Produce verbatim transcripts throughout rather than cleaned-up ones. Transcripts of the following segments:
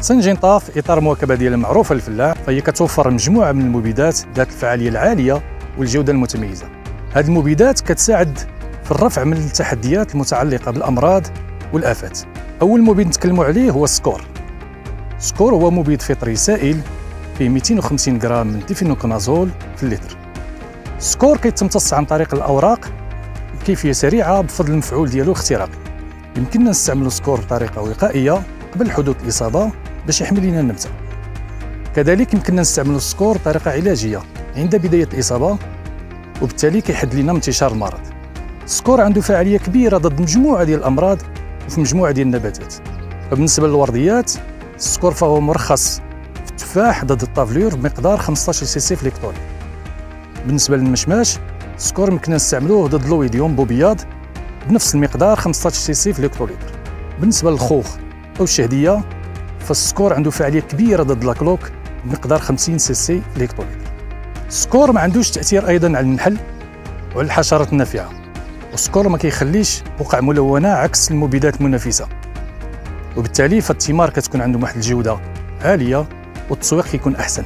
سنجنطا في اطار المواكبه ديالها معروفه للفلاح، فهي كتوفر مجموعه من المبيدات ذات الفعاليه العاليه والجوده المتميزه. هذه المبيدات كتساعد في الرفع من التحديات المتعلقه بالامراض والافات. اول مبيد نتكلموا عليه هو السكور. السكور هو مبيد فطري سائل فيه مئتين وخمسين غرام من ديفينوكونازول في اللتر. السكور كيتمتص عن طريق الاوراق بكيفيه سريعه بفضل المفعول ديالو الاختراقي. يمكننا نستعملوا السكور بطريقه وقائيه قبل حدوث الاصابه باش يحمي لنا النبته. كذلك يمكننا نستعملوا السكور بطريقه علاجيه عند بدايه الاصابه، وبالتالي كيحد لنا من انتشار المرض. السكور عنده فعاليه كبيره ضد مجموعه ديال الامراض وفي مجموعه ديال النباتات. فبالنسبه للورديات، السكور فهو مرخص في التفاح ضد الطافلور بمقدار خمسطاش سي في ليكتوليت. بالنسبه للمشماش، السكور يمكننا نستعملوه ضد لويديوم بوبياض بنفس المقدار خمسطاش سي في ليكتوليت. بالنسبه للخوخ او الشهديه، فالسكور عنده فعاليه كبيره ضد لاكلوك بمقدار خمسين سي في ليكتوليت. السكور ما عندوش تاثير ايضا على النحل وعلى الحشرات النافعه، والسكور ما كيخليش بقع ملونه عكس المبيدات المنافسه، وبالتالي فالثمار كتكون عندهم واحد الجوده عاليه والتسويق كيكون احسن.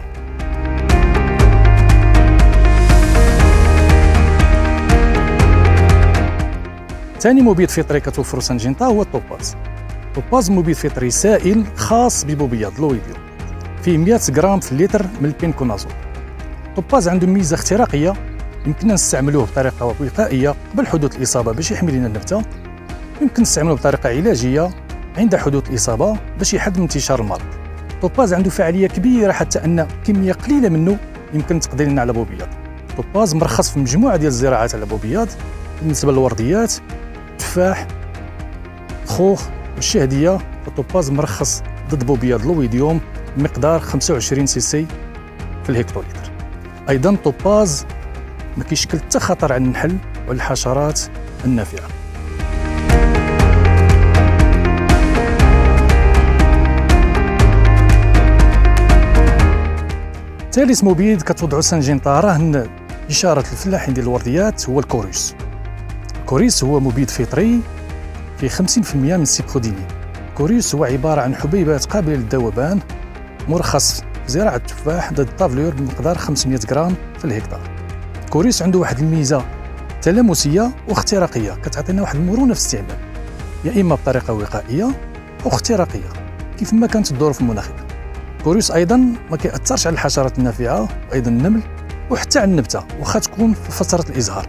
ثاني مبيد فطري كتوفر سنجنطا هو الطوباز. الطوباز مبيد فطري سائل خاص ببوبياض لويديوم، فيه مئة غرام في اللتر من البينكونازول. الطوباز عنده ميزه اختراقيه، يمكننا نستعملوه بطريقه وقائيه قبل حدوث الاصابه باش يحمي لنا النبته. يمكن نستعملوه بطريقه علاجيه عند حدوث الاصابه باش يحد من انتشار المرض. الطوباز عنده فعاليه كبيره حتى ان كميه قليله منه يمكن تقضي لنا على بوبياض. الطوباز مرخص في مجموعه ديال الزراعات على بوبياض. بالنسبه للورديات، التفاح، الخوخ والشهديه، الطوباز مرخص ضد بوبياض لويديوم بمقدار خمسة وعشرين سي في الهكتوليتر. ايضا الطوباز ما كيشكل حتى خطر على النحل وعلى الحشرات النافعه. ثالث مبيد كتوضعو سنجنطا رهن اشاره الفلاحين ديال الورديات هو الكوريس. الكوريس هو مبيد فطري فيه خمسين بالمئة من السيبرودينين. الكوريس هو عباره عن حبيبات قابله للذوبان، مرخص في زراعه التفاح ضد الطافلور بمقدار خمسمئة غرام في الهكتار. الكوريس عنده واحد الميزه تلامسيه واختراقيه كتعطينا واحد المرونه في الاستعمال، يا اما بطريقه وقائيه او اختراقيه كيف ما كانت الظروف المناخيه. الكوريس ايضا ما كيأثرش على الحشرات النافعه وايضا النمل وحتى على النبته واخا تكون في فتره الازهار.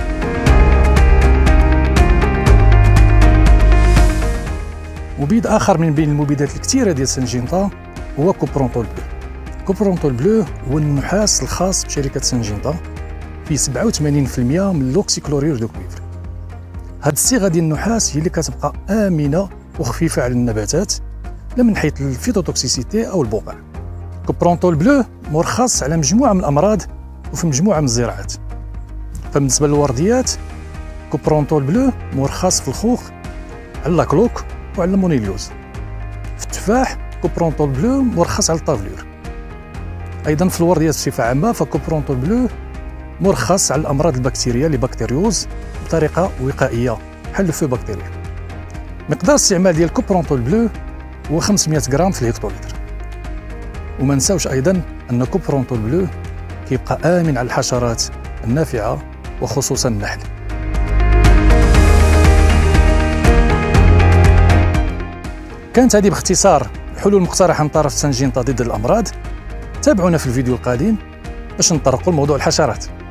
مبيد اخر من بين المبيدات الكثيره ديال سنجنطا هو كوبرونتول بلو. كوبرونتول بلو هو النحاس الخاص بشركه سنجنطا، فيه سبعة وثمانين بالمئة من لوكسيكلورير دو كويفر. هذه الصيغه ديال النحاس هي اللي كتبقى امنه وخفيفه على النباتات، لا من حيث الفيتوتوكسيسيتي او البقع. كوبرونتول بلو مرخص على مجموعه من الامراض وفي مجموعه من الزراعات. فبالنسبه للورديات، كوبرونتول بلو مرخص في الخوخ على لاكلوك وعلى المونيليوز. في التفاح، كوبرونتول بلو مرخص على الطافلور. ايضا في الورديات بصفه عامه، فكوبرونتول بلو مرخص على الامراض البكتيريه لبكتيريوز بطريقه وقائيه بحال الفو بكتيريا. مقدار الاستعمال ديال كوبرونتول بلو هو خمسمئة غرام في الهكتوليتر. وما نساوش ايضا ان كوبرونتول بلو كيبقى امن على الحشرات النافعه وخصوصا النحل. كانت هذه باختصار الحلول المقترحه من طرف سنجنطا ضد الامراض. تابعونا في الفيديو القادم باش نطرقوا لموضوع الحشرات.